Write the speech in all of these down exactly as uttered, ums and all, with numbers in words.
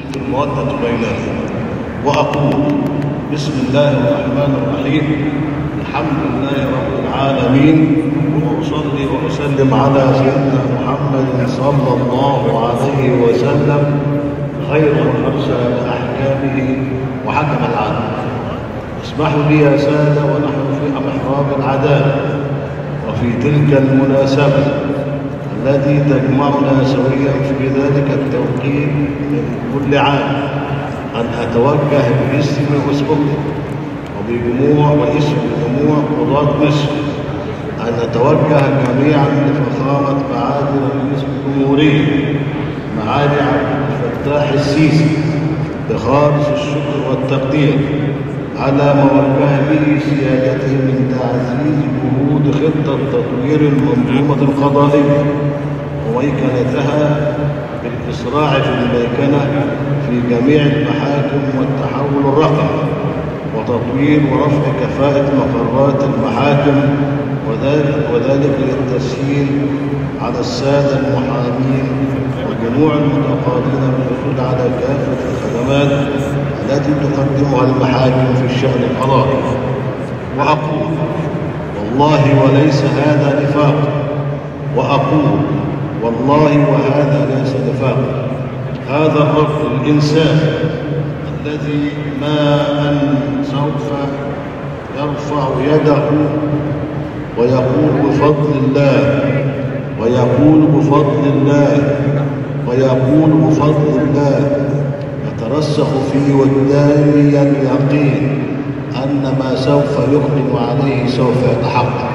المودة بيننا. وأقول بسم الله الرحمن الرحيم، الحمد لله رب العالمين، وأصلي وأسلم على سيدنا محمد صلى الله عليه وسلم خير من أرسل بأحكامه وحكم العدل. اسمحوا لي يا سادة ونحن في محراب العدالة وفي تلك المناسبة التي تجمعنا سويا في ذلك التوقيت من كل عام أن أتوجه باسم واسمكم وبجموع واسم جموع قضاة مصر أن نتوجه جميعا لفخامة معالي رئيس الجمهورية معالي عبد الفتاح السيسي بخالص الشكر والتقدير على ما وجه به سيادته من تعزيز جهود خطة تطوير المنظومة القضائية وميكنتها بالإسراع في الميكنة في جميع المحاكم والتحول الرقمي وتطوير ورفع كفاءة مقرات المحاكم، وذلك, وذلك للتسهيل على السادة المحامين وجموع المتقاضين بالحصول على كافة الخدمات التي تقدمها المحاكم في الشأن القضائي. وأقول والله وليس هذا نفاق، وأقول والله وهذا ليس نفاق، هذا الرب الإنسان الذي ما أن سوف يرفع يده ويقول بفضل الله ويقول بفضل الله ويقول بفضل الله يترسخ في وجداني اليقين أن ما سوف يقدم عليه سوف يتحقق،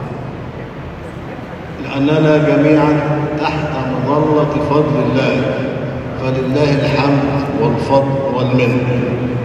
لأننا جميعا تحت مظلة فضل الله، فلله الحمد والفضل والمنة.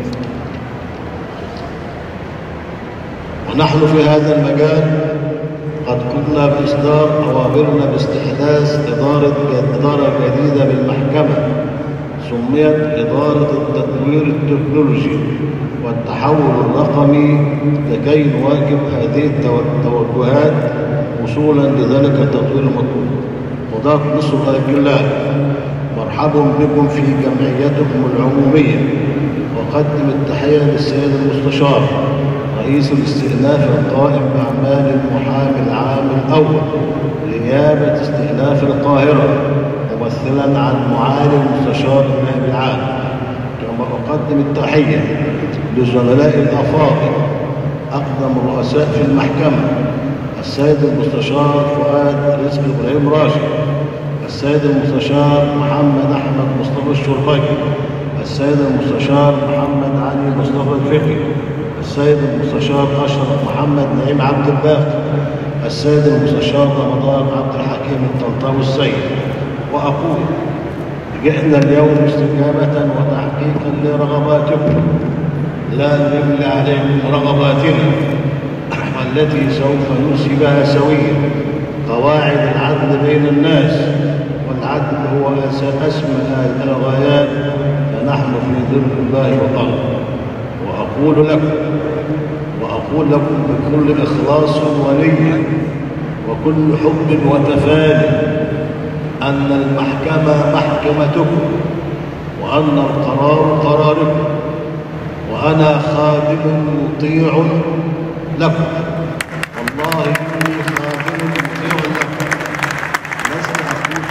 ونحن في هذا المجال قد قمنا بإصدار أوامرنا باستحداث إدارة إدارة جديدة بالمحكمة سميت إدارة التطوير التكنولوجي والتحول الرقمي لكي نواكب هذه التوجهات وصولا لذلك التطوير المطلوب. قضاة مصر الأجلاء، مرحبا بكم في جمعيتكم العمومية، وقدم التحية للسيد المستشار رئيس الاستئناف القائم بأعمال المحامي العام الأول لنيابة استئناف القاهرة ممثلا عن معالي المستشار النائب العام. كما أقدم التحية لزملائي الأفاضل أقدم الرؤساء في المحكمة السيد المستشار فؤاد رزق إبراهيم راشد، السيد المستشار محمد أحمد مصطفى الشربجي، السيد المستشار محمد علي مصطفى الفقي، السيد المستشار أشرف محمد نعيم عبد الباقي، السيد المستشار رمضان عبد الحكيم الطنطاوي السيد. وأقول جئنا اليوم استجابة وتحقيقا لرغباتكم لا نملي عليكم رغباتنا التي سوف نرسي بها سويا قواعد العدل بين الناس، والعدل هو أسمى الغايات، فنحن في ظل الله وقرب. وأقول لكم وأقول لكم بكل إخلاص ونية وكل حب وتفاني أن المحكمة محكمتكم، وأن القرار قراركم، وأنا خادم مطيع لكم. والله إني خادم مطيع لكم. لست أقول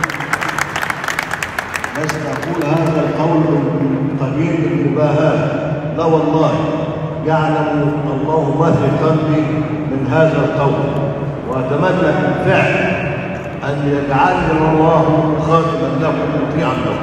لست أقول هذا القول من قبيل المباهاة، لا والله يعلم الله ما في قلبي من هذا القول، وأتمنى بالفعل أن يجعلني الله خادما لكم مطيعا لكم.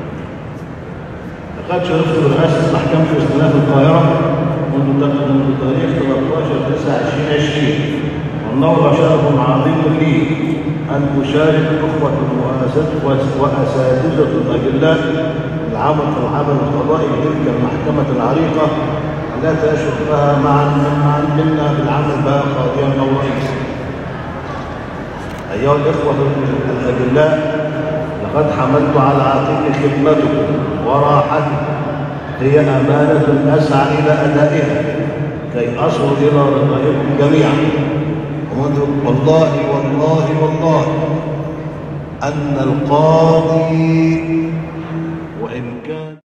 لقد شرفت برئاسة محكمة استئناف القاهرة منذ تاريخ ثلاثة عشر تسعة ألفين وعشرين، والنور شرف عظيم لي أن أشارك أخوة وأساتذة الأجلاء العمل العمل القضائي بتلك المحكمة العريقة التي أشرف لها معا منا بالعمل بها قاضيا أو رئيسا. أيها الإخوة الأجلاء، لقد حملت على عاتقي خدمتكم وراحتكم، هي أمانة أسعى إلى أدائها كي أصل إلى رضاكم جميعا. والله والله والله أن القاضي وإن كان